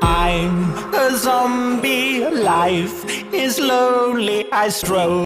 I'm a zombie, life is lonely, I stroll